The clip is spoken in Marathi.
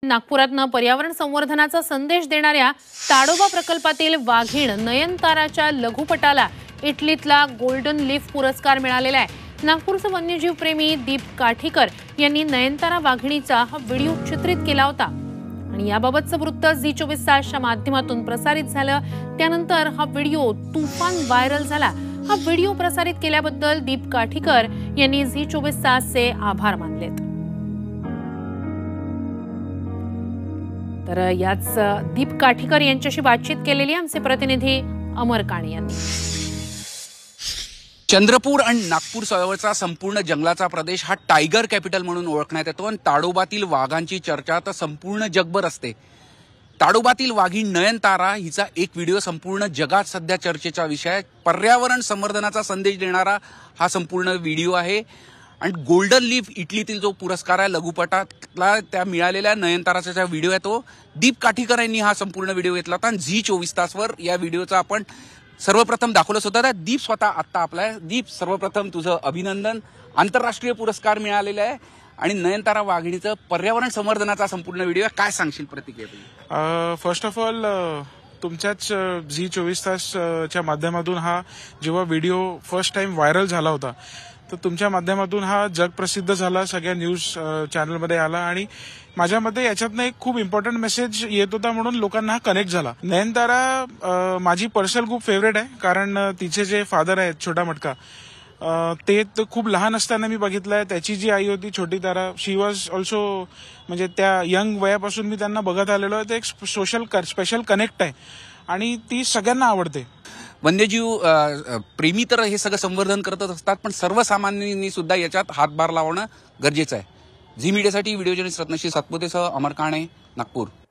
नागपुरातनं पर्यावरण संवर्धनाचा संदेश देणाऱ्या ताडोबा प्रकल्पातील वाघीण नयनताराच्या लघुपटाला इटलीतला गोल्डन लीफ पुरस्कार मिळालेला आहे। नागपूरचे वन्यजीव प्रेमी दीप काठीकर यांनी नयनतारा वाघिणीचा हा व्हिडिओ चित्रित केला होता आणि याबाबतचं वृत्त झी24 तासच्या माध्यमातून प्रसारित झालं। त्यानंतर हा व्हिडिओ तुफान व्हायरल झाला। हा व्हिडिओ प्रसारित केल्याबद्दल दीप काठीकर यांनी झी24 तासचे आभार मानलेत। तर याच दीप काठीकर यांच्याशी बातचीत केलेली आमचे प्रतिनिधी अमर काणे यांनी। चंद्रपूर आणि नागपूर जवळचा संपूर्ण जंगलाचा प्रदेश हा टायगर कॅपिटल म्हणून ओळखण्यात येतो आणि ताडोबातील वाघांची चर्चा तर संपूर्ण जगभर असते। ताडोबातील वाघीण नयनतारा हिचा एक व्हिडिओ संपूर्ण जगात सध्या चर्चेचा विषय आहे। पर्यावरण संवर्धनाचा संदेश देणारा हा संपूर्ण व्हिडिओ आहे आणि गोल्डन लीफ इटलीतील जो पुरस्कार आहे लघुपटातला त्या मिळालेल्या नयनताराचा जो व्हिडिओ आहे तो दीप काठीकर यांनी हा संपूर्ण व्हिडिओ घेतला होता आणि झी24 तासवर या व्हिडिओचा आपण सर्वप्रथम दाखवलं होतं। दीप स्वतः आत्ता आपला दीप, सर्वप्रथम तुझं अभिनंदन। आंतरराष्ट्रीय पुरस्कार मिळालेला आहे आणि नयनतारा वाघिणीचं पर्यावरण संवर्धनाचा संपूर्ण व्हिडिओ काय सांगशील प्रतिक्रिया? फर्स्ट ऑफ ऑल तुमच्याच झी24 तासच्या माध्यमातून हा जेव्हा व्हिडिओ फर्स्ट टाइम व्हायरल झाला होता तर तुमच्या माध्यमातून हा जग प्रसिद्ध झाला, सगळ्या न्यूज चॅनलमध्ये आला आणि माझ्या मते याच्यातनं एक खूप इम्पॉर्टंट मेसेज येत होता म्हणून लोकांना हा कनेक्ट झाला। नयनतारा माझी पर्सनल खूप फेवरेट आहे कारण तिचे जे फादर आहेत छोटा मटका ते खूप लहान असताना मी बघितलंय। त्याची जी आई होती छोटी तारा, शी वॉज ऑल्सो म्हणजे त्या यंग वयापासून मी त्यांना बघत आलेलो आहे। ते एक स्पेशल कनेक्ट आहे आणि ती सगळ्यांना आवडते। वन्यजीव प्रेमी तर हे सगळं संवर्धन करतच असतात पण सर्वसामान्यांनी सुद्धा याच्यात हातभार लावणं गरजेचं आहे। झी मीडियासाठी व्हिडिओ जर्नलिस्ट रत्नश्री सातपुतेसह अमर काणे, नागपूर।